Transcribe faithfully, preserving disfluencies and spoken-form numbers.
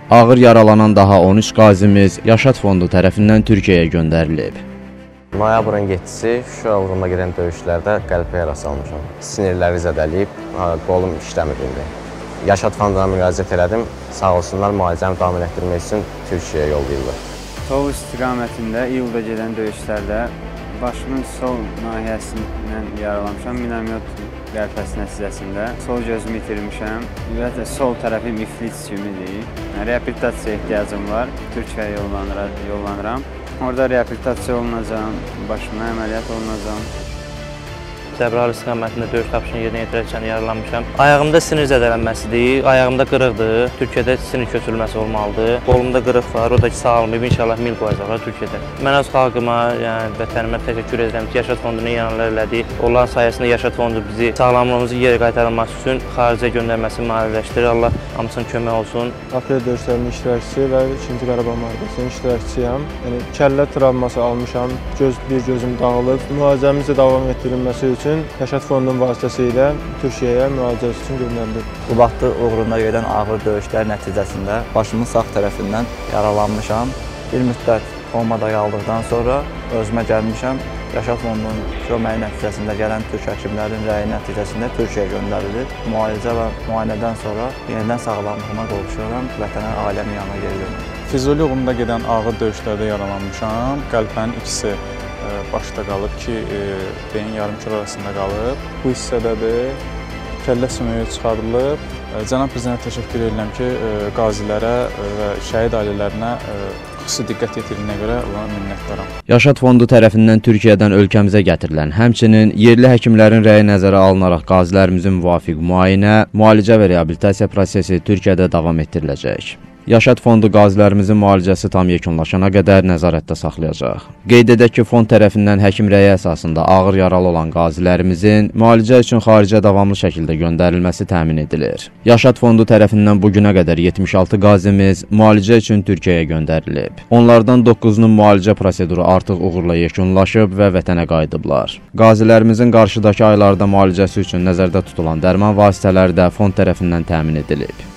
Ağır yaralanan daha on üç qazimiz Yaşad Fondu tərəfindən Türkiyəyə göndərilib. Noyabrın yeddisi Şuşa uğrunda gedən döyüşlərdə qəlpə yarası almışam. Sinirləri zədəliyib, qolum işləmir indi. Yaşad Fonduna müraciət elədim, sağ olsunlar müalicəmi davam etdirmək üçün Türkiyəyə yollayırlar. Sol istiqamətində iyulda gedən döyüşlərdə başımın sol nahiyəsindən yaralanmışam. Minamyot qəlpəsi nəticəsində sol gözümü itirmişəm. Ümumiyyətlə sol tərəfim iflic kimidir. Reabilitasiyaya ehtiyacım var. Türkiyəyə yollanıram. Orada reabilitasiya olunacam, başıma əməliyyat olunacam. Cəbrayıl istiqamətində döyüş tapışını yerinə yetirərkən yaralanmışam. Ayağımda sinir zədələnməsidir, ayağımda qırıqdır. Türkiyədə sinir köçürülməsi olmalıdır. Qolumda qırıq var, o da ki sağalmayıb, inşallah mil qoyacaqlar Türkiyədə. Mən öz xalqıma, yəni vətənimə təşəkkür edirəm ki, Yaşad Fondunun yanında elədiyi. Onların sayəsində Yaşad Fondu bizi sağlamlığımızı yerə qaytarılması üçün xaricə göndərməsini maliyyələşdirir. Allah hamısının kömək olsun. Aprel döyüşlərinin iştirakçısı və ikinci Qarabağ müharibəsinin iştirakçısıyam. Yəni kəllə travması almışam, göz bir gözüm dağılıb. Müalicəmizə davam etdirilməsi üçün Yaşad Fondunun vasitəsilə Türkiyəyə müalicəsi üçün göndərilib. Qubadlı uğrunda gedən ağır döyüşlər nəticəsində başımın sağ tərəfindən yaralanmışam. Bir müddət komada qaldıqdan sonra özümə gəlmişəm. Yaşad Fondunun köməyi nəticəsində gələn türk həkimlərin rəyi nəticəsində Türkiyəyə göndərilir. Müalicə və müayinədən sonra yenidən sağlamlığıma qovuşuram, vətənə, ailəmin yanına gelirim. Füzuli uğrunda gedən ağır döyüşlərdə yaralanmışam. Qəlpənin ikisi başda qalıb ki, beyin yarımkür arasında qalıb. Bu hissədədir, kəllə sümüyü çıxarılıb. Cənab Prezidentə təşəkkür edirəm ki, qazilərə və şəhid ailələrinə xüsusi diqqət yetirdiyinə görə ona minnətdaram. Yaşad Fondu tərəfindən Türkiyədən ölkəmizə gətirilən, həmçinin yerli həkimlərin rəyi nəzərə alınaraq qazilərimizin müvafiq müayinə, müalicə və reabilitasiya prosesi Türkiyədə davam etdiriləcək. Yaşad Fondu qazilərimizin müalicəsi tam yekunlaşana qədər nəzarətdə saxlayacaq. Qeyd edək ki, fond tərəfindən həkim rəyi əsasında ağır yaralı olan qazilərimizin müalicə üçün xaricə davamlı şəkildə göndərilməsi təmin edilir. Yaşad Fondu tərəfindən bugünə qədər yetmiş altı qazimiz müalicə üçün Türkiyəyə göndərilib. Onlardan doqquzunun müalicə proseduru artıq uğurla yekunlaşıb və vətənə qayıdıblar. Qazilərimizin qarşıdakı aylarda müalicəsi üçün nəzərdə tutulan dərman vasitələri də fond tərəfindən təmin edilib.